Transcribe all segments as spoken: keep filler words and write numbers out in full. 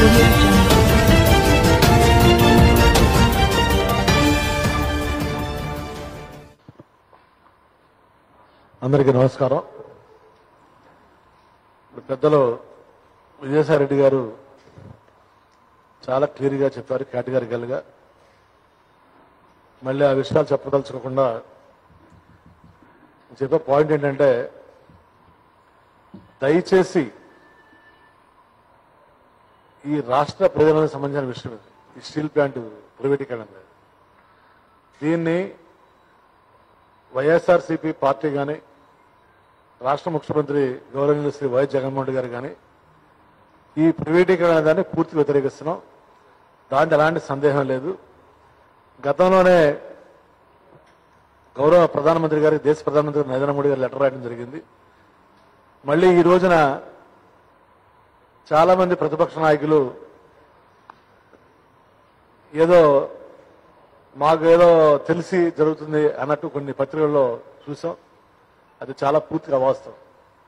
audio jungle. అందరికీ నమస్కారం. పెద్దలు విజయసాయి రెడ్డి గారు చాలా క్లియర్గా చెప్పారు, కేటగిరికల్గా. మళ్ళీ ఆ విషయాలు చెప్పదలుచుకోకుండా చెప్పే పాయింట్ ఏంటంటే, దయచేసి ఈ రాష్ట్ర ప్రజలకు సంబంధించిన విషయం ఇది. ఈ స్టీల్ ప్లాంట్ ప్రైవేటీకరణ దీన్ని వైఎస్ఆర్సీపీ పార్టీ కానీ రాష్ట్ర ముఖ్యమంత్రి గౌరవనీయులు శ్రీ వైఎస్ జగన్మోహన్ రెడ్డి గారు కానీ ఈ ప్రైవేటీకరణ దాన్ని పూర్తిగా వ్యతిరేకిస్తున్నాం. దాంట్లో ఎలాంటి సందేహం లేదు. గతంలోనే గౌరవ ప్రధానమంత్రి గారికి, దేశ ప్రధానమంత్రి నరేంద్ర మోడీ గారు లెటర్ రాయడం జరిగింది. మళ్ళీ ఈ రోజున చాలా మంది ప్రతిపక్ష నాయకులు ఏదో మాకు ఏదో తెలిసి జరుగుతుంది అన్నట్టు కొన్ని పత్రికల్లో చూసాం. అది చాలా పూర్తిగా వాస్తవం.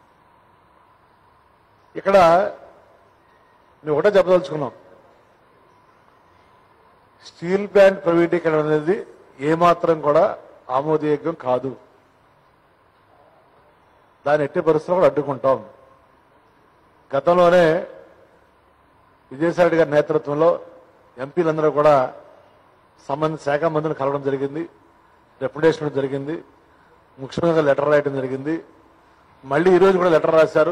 ఇక్కడ మేము ఒకటే చెప్పదలుచుకున్నాం, స్టీల్ ప్లాంట్ ప్రైవేటీకరణ అనేది ఏమాత్రం కూడా ఆమోదయోగ్యం కాదు. దాన్ని ఎట్టి పరిస్థితుల్లో కూడా అడ్డుకుంటాం. గతంలోనే విజయసాయి గారి నేతృత్వంలో ఎంపీలందరూ కూడా సంబంధిత శాఖ మంత్రులను కలవడం జరిగింది, డెప్యుటేషన్ జరిగింది, ముఖ్యమంత్రి లెటర్ రాయడం జరిగింది. మళ్ళీ ఈరోజు కూడా లెటర్ రాశారు.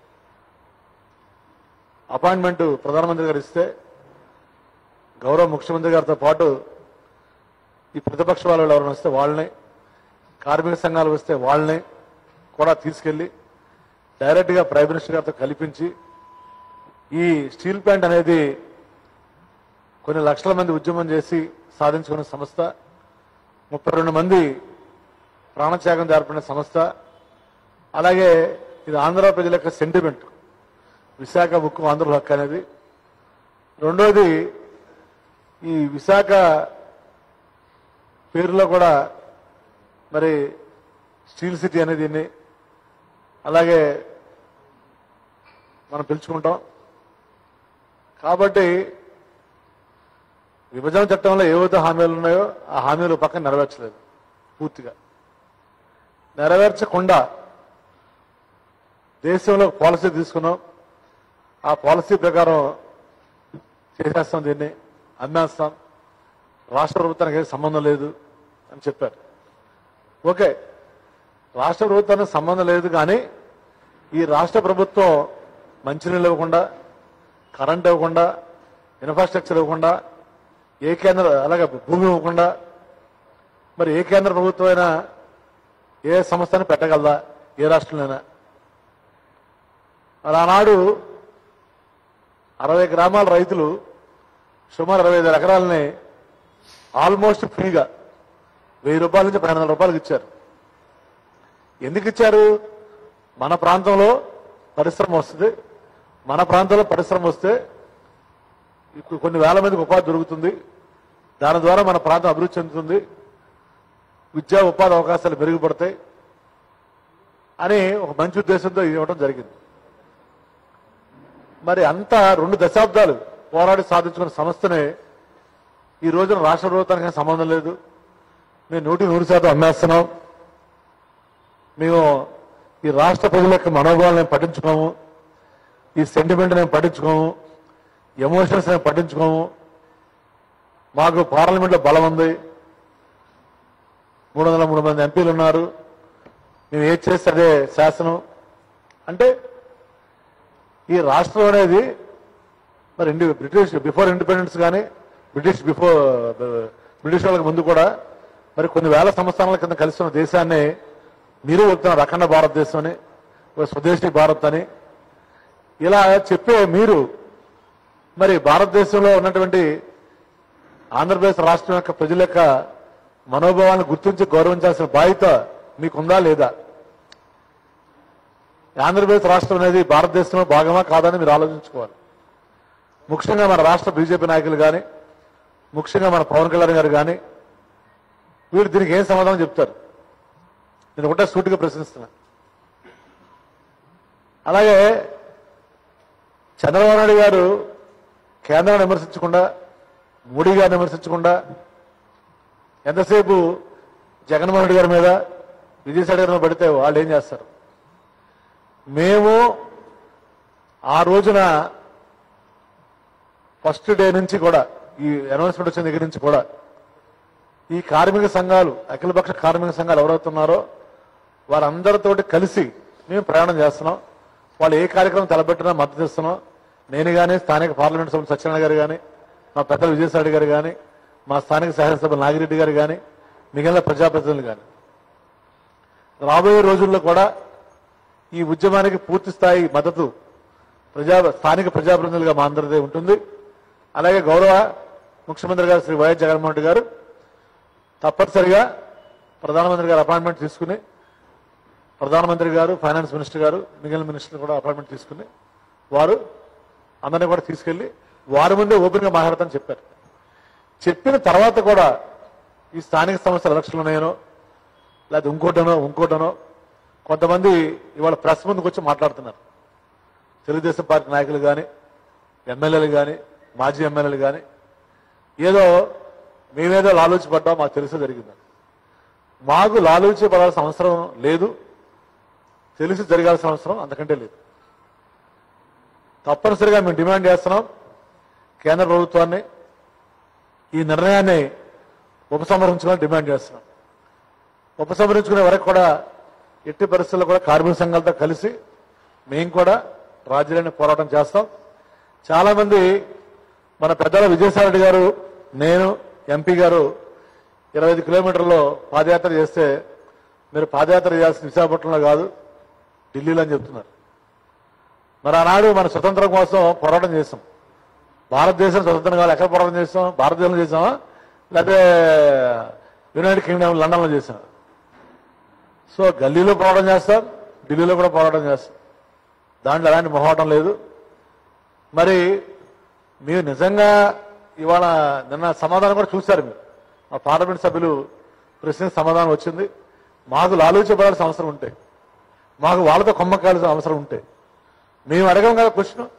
అపాయింట్మెంట్ ప్రధానమంత్రి గారు ఇస్తే గౌరవ ముఖ్యమంత్రి గారితో పాటు ఈ ప్రతిపక్ష వాళ్ళు ఎవరైనా వస్తే వాళ్ళని, కార్మిక సంఘాలు వస్తే వాళ్ళని కూడా తీసుకెళ్లి డైరెక్ట్గా ప్రైమ్ మినిస్టర్ గారితో కల్పించి ఈ స్టీల్ ప్లాంట్ అనేది కొన్ని లక్షల మంది ఉద్యమం చేసి సాధించుకున్న సంస్థ, ముప్పై రెండు మంది ప్రాణత్యాగం జరిపిన సంస్థ. అలాగే ఇది ఆంధ్ర ప్రజల యొక్క సెంటిమెంట్, విశాఖ ఉక్కు ఆంధ్ర హక్కు అనేది. రెండోది, ఈ విశాఖ పేరులో కూడా మరి స్టీల్ సిటీ అనేది దీన్ని అలాగే మనం పిలుచుకుంటాం. కాబట్టి విభజన చట్టంలో ఏవైతే హామీలు ఉన్నాయో ఆ హామీలు పక్కన నెరవేర్చలేదు. పూర్తిగా నెరవేర్చకుండా దేశంలో పాలసీ తీసుకున్నాం. ఆ పాలసీ ప్రకారం చేసేస్తాం, దీన్ని అమ్మేస్తాం, రాష్ట్ర ప్రభుత్వానికి ఏం సంబంధం లేదు అని చెప్పారు. ఓకే, రాష్ట్ర ప్రభుత్వానికి సంబంధం లేదు, కానీ ఈ రాష్ట్ర ప్రభుత్వం మంచినీళ్ళు ఇవ్వకుండా, కరెంట్ ఇవ్వకుండా, ఇన్ఫ్రాస్ట్రక్చర్ ఇవ్వకుండా, ఏ కేంద్ర అలాగే భూమి ఇవ్వకుండా మరి ఏ కేంద్ర ప్రభుత్వం అయినా ఏ సంస్థను పెట్టగలదా? ఏ రాష్ట్రంలోనైనా? మరి ఆనాడు అరవై గ్రామాల రైతులు సుమారు అరవై ఐదు ఎకరాలని ఆల్మోస్ట్ ఫ్రీగా వెయ్యి రూపాయల నుంచి పన్నెండు వందల రూపాయలకు ఇచ్చారు. ఎందుకు ఇచ్చారు? మన ప్రాంతంలో పరిశ్రమ వస్తుంది, మన ప్రాంతంలో పరిశ్రమ వస్తే కొన్ని వేల మందికి ఉపాధి దొరుకుతుంది, దాని ద్వారా మన ప్రాంతం అభివృద్ధి చెందుతుంది, విద్యా ఉపాధి అవకాశాలు మెరుగుపడతాయి అని ఒక మంచి ఉద్దేశంతో ఇవ్వడం జరిగింది. మరి అంత రెండు దశాబ్దాలు పోరాడి సాధించుకున్న సంస్థనే ఈ రోజున రాష్ట్ర ప్రభుత్వానికి సంబంధం లేదు, మేము నూటి నూరు శాతం అమ్మేస్తున్నాం, మేము ఈ రాష్ట్ర ప్రజల యొక్క మనోభావాలను మేము పట్టించుకోము, ఈ సెంటిమెంట్ మేము పట్టించుకోము, ఎమోషన్స్ మేము పట్టించుకోము, మాకు పార్లమెంట్లో బలం ఉంది, మూడు వందల మూడు మంది ఎంపీలు ఉన్నారు, మేము ఏది చేస్తే అదే శాసనం అంటే ఈ రాష్ట్రం అనేది మరి ఇండి బ్రిటిష్ బిఫోర్ ఇండిపెండెన్స్ కానీ బ్రిటిష్ బిఫోర్ బ్రిటిష్ వాళ్ళకి ముందు కూడా మరి కొన్ని వేల సంవత్సరాల కింద కలిసి ఉన్న దేశాన్ని మీరు చెప్తున్నారు అఖండ భారతదేశం అని, స్వదేశీ భారత్ అని. ఇలా చెప్పే మీరు మరి భారతదేశంలో ఉన్నటువంటి ఆంధ్రప్రదేశ్ రాష్ట్రం యొక్క ప్రజల యొక్క మనోభావాలను గుర్తించి గౌరవించాల్సిన బాధ్యత మీకుందా లేదా? ఆంధ్రప్రదేశ్ రాష్ట్రం అనేది భారతదేశంలో భాగమా కాదని మీరు ఆలోచించుకోవాలి. ముఖ్యంగా మన రాష్ట్ర బీజేపీ నాయకులు కానీ, ముఖ్యంగా మన పవన్ కళ్యాణ్ గారు కానీ వీళ్ళు దీనికి ఏం సమాధానం చెప్తారు? నేను ఒకటే సూటిగా ప్రశ్నిస్తున్నా. అలాగే చంద్రబాబు నాయుడు గారు కేంద్రాన్ని విమర్శించకుండా, మోడీ గారిని విమర్శించకుండా ఎంతసేపు జగన్మోహన్ రెడ్డి గారి మీద, విజయసాయి గారి మీద పడితే వాళ్ళు ఏం చేస్తారు? మేము ఆ రోజున ఫస్ట్ డే నుంచి కూడా, ఈ అనౌన్స్మెంట్ వచ్చిన దగ్గర నుంచి కూడా ఈ కార్మిక సంఘాలు, అఖిలపక్ష కార్మిక సంఘాలు ఎవరవుతున్నారో వారందరితోటి కలిసి మేము ప్రయాణం చేస్తున్నాం. వాళ్ళు ఏ కార్యక్రమం తలపెట్టినా మద్దతు ఇస్తున్నాం. నేను కానీ, స్థానిక పార్లమెంట్ సభ్యులు సత్యనారాయణ గారు కానీ, మా పెద్దలు విజయసాయి గారు కానీ, మా స్థానిక శాసనసభ్యులు నాగిరెడ్డి గారు కానీ, మిగిలిన ప్రజాప్రతినిధులు కానీ రాబోయే రోజుల్లో కూడా ఈ ఉద్యమానికి పూర్తి స్థాయి మద్దతు ప్రజా స్థానిక ప్రజాప్రతినిధులుగా మా అందరిదే ఉంటుంది. అలాగే గౌరవ ముఖ్యమంత్రి గారు శ్రీ వైఎస్ జగన్మోహన్ రెడ్డి గారు తప్పనిసరిగా ప్రధానమంత్రి గారు అపాయింట్మెంట్ తీసుకుని, ప్రధానమంత్రి గారు, ఫైనాన్స్ మినిస్టర్ గారు, మిగిలిన మినిస్టర్ కూడా అపాయింట్మెంట్ తీసుకుని వారు అందరినీ కూడా తీసుకెళ్లి వారి ముందే ఓపెన్ గా మాట్లాడతామని చెప్పారు. చెప్పిన తర్వాత కూడా ఈ స్థానిక సంస్థల ఎలక్షన్లు ఉన్నాయనో లేదా ఇంకోటనో ఇంకోటనో కొంతమంది ఇవాళ ప్రెస్ ముందుకు వచ్చి మాట్లాడుతున్నారు. తెలుగుదేశం పార్టీ నాయకులు కానీ, ఎమ్మెల్యేలు కానీ, మాజీ ఎమ్మెల్యేలు కానీ ఏదో మేమేదో లాలూచి పడ్డాం, మాకు తెలిసే జరిగిందని. మాకు లాలూచి పడాల్సిన అవసరం లేదు, తెలిసి జరగాల్సిన అవసరం అంతకంటే లేదు. తప్పనిసరిగా మేము డిమాండ్ చేస్తున్నాం కేంద్ర ప్రభుత్వాన్ని ఈ నిర్ణయాన్ని ఉపసంహరించుకోవాలని డిమాండ్ చేస్తున్నాం. ఉపసంహరించుకునే వరకు కూడా ఎట్టి పరిస్థితుల్లో కూడా కార్మిక సంఘాలతో కలిసి మేము కూడా రాజ్యాన్ని పోరాటం చేస్తాం. చాలా మంది మన పెద్దల విజయసాయి రెడ్డి గారు, నేను, ఎంపీ గారు ఇరవై ఐదు కిలోమీటర్లో పాదయాత్ర చేస్తే మీరు పాదయాత్ర చేయాల్సిన విశాఖపట్నంలో కాదు ఢిల్లీలో అని చెప్తున్నారు. మరి ఆనాడు మన స్వతంత్రం కోసం పోరాటం చేస్తాం. భారతదేశం స్వతంత్రం కావాలి, ఎక్కడ పోరాటం చేస్తాం? భారతదేశంలో చేసామా లేకపోతే యునైటెడ్ కింగ్డమ్ లండన్లో చేసాం? సో గల్లీలో పోరాటం చేస్తాం, ఢిల్లీలో కూడా పోరాటం చేస్తాం. దాంట్లో ఎలాంటి మొహమాటం లేదు. మరి మీరు నిజంగా ఇవాళ నిన్న సమాధానం కూడా చూశారు. మీరు మా పార్లమెంట్ సభ్యులు ప్రశ్న సమాధానం వచ్చింది. మాకు లాలూచబడాల్సిన అవసరం ఉంటే, మాకు వాళ్ళతో కొమ్మకాల్సిన అవసరం ఉంటే మేము అడగం కదా క్వశ్చన్.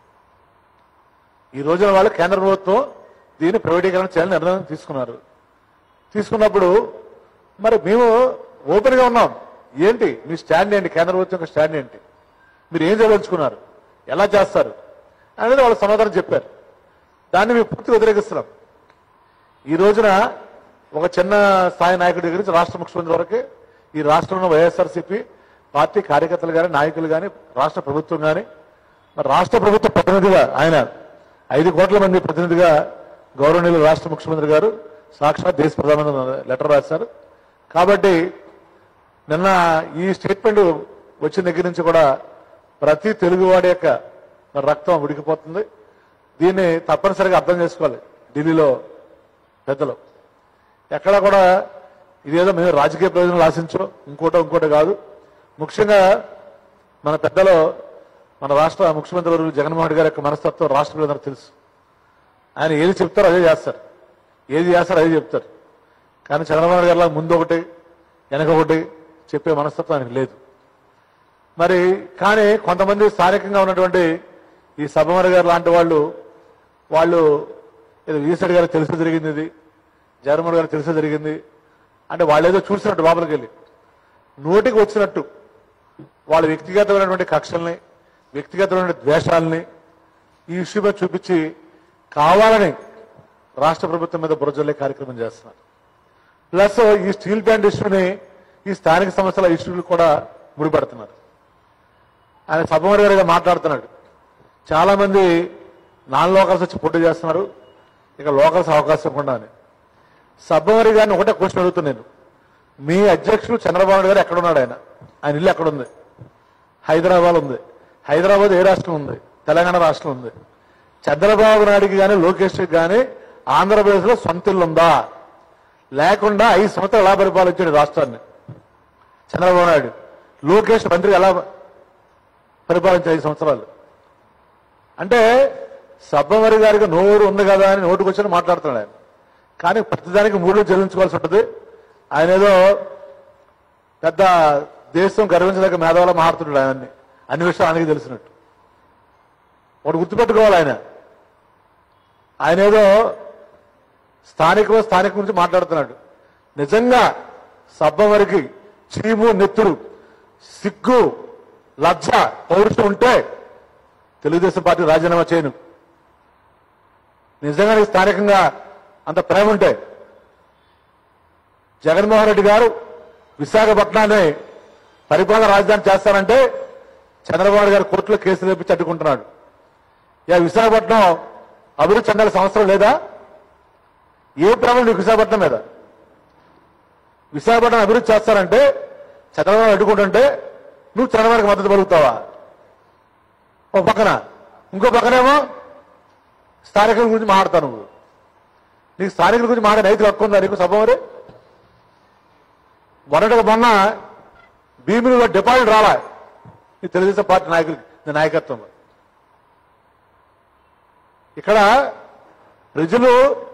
ఈ రోజున వాళ్ళు కేంద్ర ప్రభుత్వం దీన్ని ప్రైవేటీకరణ చేయాలని నిర్ణయం తీసుకున్నారు. తీసుకున్నప్పుడు మరి మేము ఓపెన్గా ఉన్నాం. ఏంటి మీ స్టాండ్ ఏంటి? కేంద్ర ప్రభుత్వం యొక్క స్టాండ్ ఏంటి? మీరు ఏం చేయదలుచుకున్నారు? ఎలా చేస్తారు అనేది వాళ్ళు సమాధానం చెప్పారు. దాన్ని మేము పూర్తిగా వ్యతిరేకిస్తున్నాం. ఈ రోజున ఒక చిన్న స్థాయి నాయకుడి దగ్గర నుంచి రాష్ట్ర ముఖ్యమంత్రి వరకు ఈ రాష్ట్రంలో వైఎస్ఆర్సీపీ పార్టీ కార్యకర్తలు కానీ, నాయకులు కానీ, రాష్ట్ర ప్రభుత్వం కానీ, మరి రాష్ట్ర ప్రభుత్వ ప్రతినిధిగా ఆయన ఐదు కోట్ల మంది ప్రతినిధిగా గౌరవనీయులు రాష్ట్ర ముఖ్యమంత్రి గారు సాక్షాత్ దేశ ప్రధానమంత్రి లెటర్ రాశారు. కాబట్టి నిన్న ఈ స్టేట్మెంట్ వచ్చిన దగ్గర నుంచి కూడా ప్రతి తెలుగువాడి యొక్క రక్తం ఉడికిపోతుంది. దీన్ని తప్పనిసరిగా అర్థం చేసుకోవాలి ఢిల్లీలో పెద్దలు. ఎక్కడా కూడా ఇదేదో మేము రాజకీయ ప్రయోజనాలు ఆశించో ఇంకోటో ఇంకోటో కాదు. ముఖ్యంగా మన పెద్దలు, మన రాష్ట్ర ముఖ్యమంత్రి వర్యులు జగన్మోహన్ రెడ్డి గారి యొక్క మనస్తత్వం రాష్ట్ర ప్రజలందరూ తెలుసు. ఆయన ఏది చెప్తారో అదే చేస్తారు, ఏది చేస్తారో అదే చెప్తారు. కానీ చంద్రబాబు నాయుడు గారిలా ముందు ఒకటి వెనక ఒకటి చెప్పే మనస్తత్వం ఆయనకు లేదు. మరి కానీ కొంతమంది స్థానికంగా ఉన్నటువంటి ఈ సభమరి గారు లాంటి వాళ్ళు వాళ్ళు ఏదో ఈశ్వర్ గారికి తెలిసి జరిగింది, ఇది జగన్మోహన్ గారికి తెలిసి జరిగింది అంటే వాళ్ళు ఏదో చూసినట్టు లోపలికి వెళ్ళి నోటికి వచ్చినట్టు వాళ్ళ వ్యక్తిగతమైనటువంటి కక్షల్ని, వ్యక్తిగతమైన ద్వేషాలని ఈ ఇష్యూ మీద చూపించి కావాలని రాష్ట్ర ప్రభుత్వం మీద బురజల్లే కార్యక్రమం చేస్తున్నారు. ప్లస్ ఈ స్టీల్ ప్లాంట్ ఇష్యూని ఈ స్థానిక సంస్థల ఇష్యూలు కూడా ముడిపడుతున్నారు. ఆయన సభమరి గారిగా మాట్లాడుతున్నాడు. చాలా మంది నాన్ లోకల్స్ వచ్చి పోటీ చేస్తున్నారు, ఇక లోకల్స్ అవకాశం ఇవ్వకుండా అని. సభమరి గారిని ఒకటే క్వశ్చన్ అడుగుతున్నాను. మీ అధ్యక్షుడు చంద్రబాబు నాయుడు గారు ఎక్కడున్నాడు? ఆయన ఆయన ఇల్లు ఎక్కడుంది? హైదరాబాద్ ఉంది. హైదరాబాద్ ఏ రాష్ట్రం ఉంది? తెలంగాణ రాష్ట్రం ఉంది. చంద్రబాబు నాయుడికి కానీ లోకేష్కి కానీ ఆంధ్రప్రదేశ్లో సొంత ఇల్లు ఉందా? లేకుండా ఐదు సంవత్సరాలు ఎలా పరిపాలించాడు రాష్ట్రాన్ని చంద్రబాబు నాయుడు? లోకేష్ మంత్రి ఎలా పరిపాలించారు ఐదు సంవత్సరాలు? అంటే సబ్బమరి గారికి నోరు ఉంది కదా అని నోటుకు వచ్చి మాట్లాడుతున్నాడు ఆయన. కానీ ప్రతిదానికి మూడు చెల్లించుకోవాల్సి ఉంటుంది. ఆయన ఏదో పెద్ద దేశం గర్వించదగ్గ మేధావుల మాట్లాడుతున్నాడు. ఆయన్ని అన్ని విషయాలు ఆయనకి తెలిసినట్టు. ఒకటి గుర్తుపెట్టుకోవాలి, ఆయన ఆయన ఏదో స్థానిక స్థానిక గురించి మాట్లాడుతున్నాడు. నిజంగా సభ వరకు చీము నెత్తురు సిగ్గు లజ్జ పౌరుషం ఉంటే తెలుగుదేశం పార్టీ రాజీనామా చేయను. నిజంగా నీకు స్థానికంగా అంత ప్రేమ ఉంటే జగన్మోహన్ రెడ్డి గారు విశాఖపట్నాన్ని పరిపాలన రాజధాని చేస్తారంటే చంద్రబాబు గారు కోర్టులో కేసులు వేపించి అడ్డుకుంటున్నాడు. యా విశాఖపట్నం అభివృద్ధి చెందాల్సిన అవసరం లేదా? ఏ ప్రేమ నీకు విశాఖపట్నం మీద? విశాఖపట్నం అభివృద్ధి చేస్తారంటే చంద్రబాబు అడ్డుకుంటుంటే నువ్వు చంద్రబాబుకి మద్దతు పలుకుతావా? ఒక పక్కన ఇంకో పక్కనేమో స్థానికుల గురించి మాట్లాడతావు. నువ్వు నీకు స్థానికుల గురించి మాట్లాడే నైతిక హక్కు ఉందా నీకు? సభ మరి మొన్నటిగా మొన్న భీములు డిపాజిట్ రాలా ఈ తెలుగుదేశం పార్టీ నాయకులు నాయకత్వంలో. ఇక్కడ ప్రజలు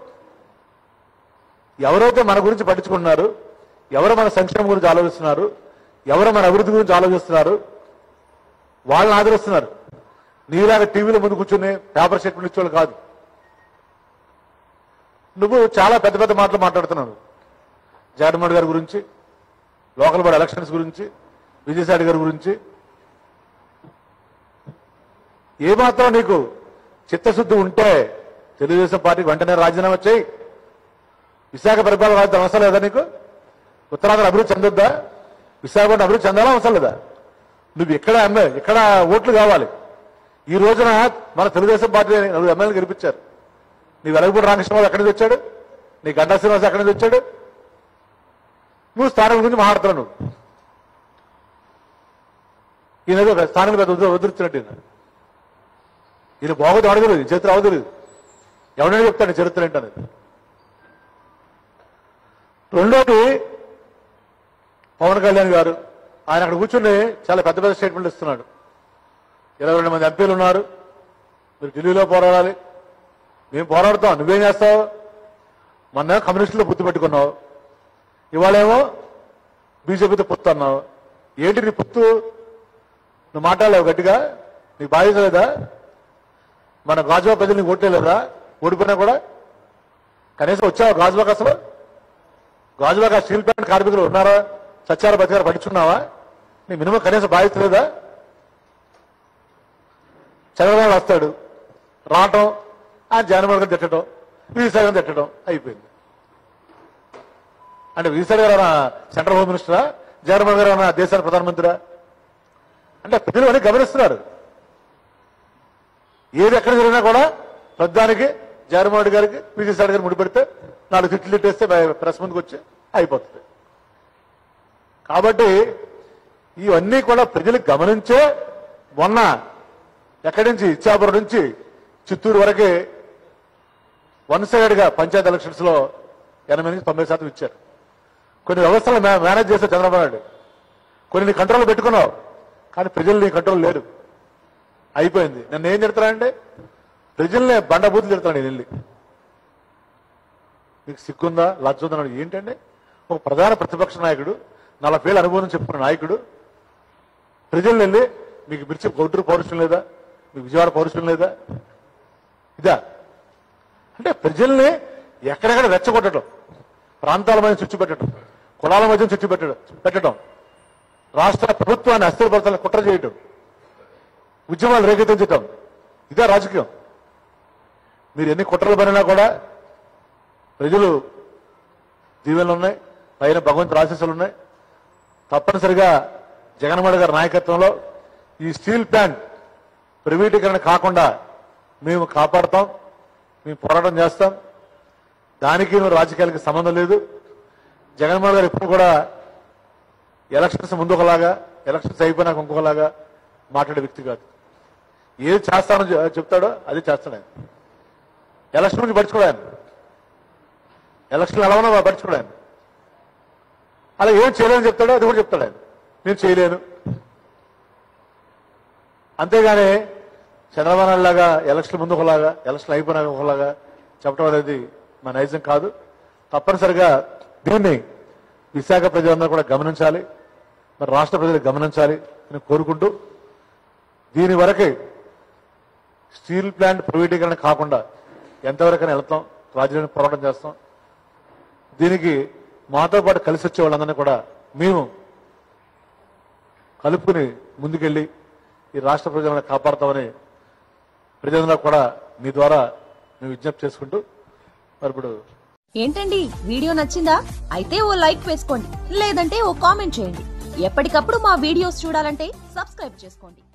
ఎవరైతే మన గురించి పట్టించుకుంటున్నారు, ఎవరు మన సంక్షేమం గురించి ఆలోచిస్తున్నారు, ఎవరు మన అభివృద్ధి గురించి ఆలోచిస్తున్నారు, వాళ్ళని ఆదరిస్తున్నారు. నీలాగా టీవీలో ముందు కూర్చొని పేపర్ స్టేట్మెంట్ ఇచ్చేవాళ్ళు కాదు. నువ్వు చాలా పెద్ద పెద్ద మాటలు మాట్లాడుతున్నావు. జగన్మోహన్ గారి గురించి, లోకల్ బాడీ ఎలక్షన్స్ గురించి, విజయసాయి గారి గురించి. ఏమాత్రం నీకు చిత్తశుద్ధి ఉంటే తెలుగుదేశం పార్టీకి వెంటనే రాజీనామా చేయి. విశాఖ పరిపాలన రాజధాని అవసరం లేదా నీకు? ఉత్తరాంధ్ర అభివృద్ధి చెందొద్దా? విశాఖపట్నం అభివృద్ధి చెందాలా అవసరం లేదా? నువ్వు ఇక్కడ ఎమ్మె ఇక్కడ ఓట్లు కావాలి. ఈ రోజున మన తెలుగుదేశం పార్టీ నలుగురు ఎమ్మెల్యేలు గెలిపించారు. నీ వెలగపూడి రామకృష్ణరావు ఎక్కడి నుంచి వచ్చాడు? నీ గంటా శ్రీనివాస్ ఎక్కడి నుంచి వచ్చాడు? నువ్వు స్థానం గురించి మాట్లాడుతున్నావు. నువ్వు ఈయన స్థానం పెద్ద వదిలిచ్చినట్టు ఈయన ఈయన బాగోదు అడగదు, చరిత్ర అవదు. ఎవరైనా చెప్తాడు చరిత్ర ఏంటనేది. రెండోది పవన్ కళ్యాణ్ గారు ఆయన అక్కడ కూర్చుని చాలా పెద్ద పెద్ద స్టేట్మెంట్లు ఇస్తున్నాడు. ఇరవై రెండు మంది ఎంపీలు ఉన్నారు, మీరు ఢిల్లీలో పోరాడాలి. మేము పోరాడుతాం, నువ్వేం చేస్తావు? మొన్న కమ్యూనిస్టులు పొత్తు పెట్టుకున్నావు, ఇవాళేమో బీజేపీతో పొత్తు అన్నావు. ఏంటి నీ పొత్తు? నువ్వు మాట్లాడలేవు గట్టిగా? నీకు బాధ్యత లేదా? మన గాజువా ప్రజలు నీకు ఓట్లేదా? ఓడిపోయినా కూడా కనీసం వచ్చావా గాజువాకి? అసలు గాజువాకి ఆ స్టీల్ ప్లాంట్ కార్మికులు ఉన్నారా? సత్యార బతికారు పట్టించుకున్నావా? నీ మినిమం కనీసం బాధ్యత లేదా? చంద్రబాబు వస్తాడు, రావటం, ఆయన జగన్మోహన్ గారు తిట్టడం, విజయసాయి తిట్టడం అయిపోయింది. అంటే విజయసాయి గారు ఏమైనా సెంట్రల్ హోమ్ మినిస్టరా? జగన్మోహన్ గారు ఏమైనా దేశానికి ప్రధానమంత్రిరా? అంటే ప్రజలు అన్ని గమనిస్తున్నారు. ఏది ఎక్కడ జరిగినా కూడా ప్రధానికి జగన్మోహన్ రెడ్డి గారికి విజయసాయి గారికి ముడిపెడితే నాలుగు తిట్లు తిట్టేస్తే ప్రెస్ ముందుకు వచ్చి అయిపోతుంది. కాబట్టి ఇవన్నీ కూడా ప్రజలు గమనించే మొన్న ఎక్కడి నుంచి ఇచ్చాపురం నుంచి చిత్తూరు వరకే వన్ సైడ్ గా పంచాయతీ ఎలక్షన్స్ లో ఎనభై నుంచి తొంభై శాతం ఇచ్చారు. కొన్ని వ్యవస్థలు మేనేజ్ చేసే చంద్రబాబు నాయుడు, కొన్ని నీ కంట్రోల్ పెట్టుకున్నావు, కానీ ప్రజలు నీ కంట్రోల్ లేరు. అయిపోయింది. నన్ను ఏం తిడతానంటే ప్రజల్ని బండబూతులు తిడతాను నేను వెళ్ళి. మీకు సిగ్గుందా లజ్జ ఉందా? ఏంటంటే ఒక ప్రధాన ప్రతిపక్ష నాయకుడు, నలభై ఏళ్ళ అనుభవం చెప్పుకున్న నాయకుడు ప్రజల్ని వెళ్ళి మీకు మిర్చి గౌడ్రు పౌరుషం లేదా? మీకు విజయవాడ పౌరుషం లేదా? ఇదా అంటే ప్రజల్ని ఎక్కడెక్కడ రెచ్చగొట్టడం, ప్రాంతాల మధ్య చుచ్చు పెట్టడం, కులాల మధ్య చుచ్చు పెట్టడం పెట్టడం రాష్ట్ర ప్రభుత్వాన్ని అస్థిరపరచాలని కుట్ర చేయడం, ఉద్యమాలు రేకెత్తించడం, ఇదే రాజకీయం. మీరు ఎన్ని కుట్రలు పడినా కూడా ప్రజలు దీవెనలు ఉన్నాయి, పైన భగవంతుడి ఆశీస్సులు ఉన్నాయి. తప్పనిసరిగా జగన్మోహన్ గారి నాయకత్వంలో ఈ స్టీల్ ప్లాంట్ ప్రైవేటీకరణ కాకుండా మేము కాపాడుతాం, మేము పోరాటం చేస్తాం. దానికి రాజకీయాలకి సంబంధం లేదు. జగన్మోహన్ గారు ఎప్పుడు కూడా ఎలక్షన్స్ ముందు ఒకలాగా, ఎలక్షన్స్ అయిపోయినాక ఇంకొకలాగా మాట్లాడే వ్యక్తి కాదు. ఏది చేస్తానో చెప్తాడో అది చేస్తాడు ఆయన. ఎలక్షన్ గురించి పడుచుకోడు ఆయన, ఎలక్షన్లు ఎలా ఉన్నా పడుచుకోడు ఆయన. అలా ఏం చేయలేని చెప్తాడో అది కూడా చెప్తాడు ఆయన. నేను చేయలేను. అంతేగాని చంద్రబాబు నాయుడు లాగా ఎలక్షన్ ముందు ఒకలాగా, ఎలక్షన్ అయిపోయినాక ఒకలాగా చెప్పడం అనేది మన నైజం కాదు. తప్పనిసరిగా దీన్ని విశాఖ ప్రజలందరూ కూడా గమనించాలి, మరి రాష్ట్ర ప్రజలు గమనించాలి అని కోరుకుంటూ, దీని వరకే స్టీల్ ప్లాంట్ ప్రైవేటీకరణ కాకుండా ఎంతవరకైనా వెళ్తాం, రాజ్యాంగ పోరాటం చేస్తాం. దీనికి మాతో పాటు కలిసి వచ్చే వాళ్ళందరినీ కూడా మేము కలుపుకుని ముందుకెళ్ళి ఈ రాష్ట్ర ప్రజలను కాపాడతామని ప్రజలందరూ కూడా మీ ద్వారా మేము విజ్ఞప్తి చేసుకుంటూ మరి ఇప్పుడు ఏంటండి వీడియో నచ్చిందా? అయితే ఓ లైక్ వేసుకోండి, లేదంటే ఓ కామెంట్ చేయండి. ఎప్పటికప్పుడు మా వీడియోస్ చూడాలంటే సబ్స్క్రైబ్ చేసుకోండి.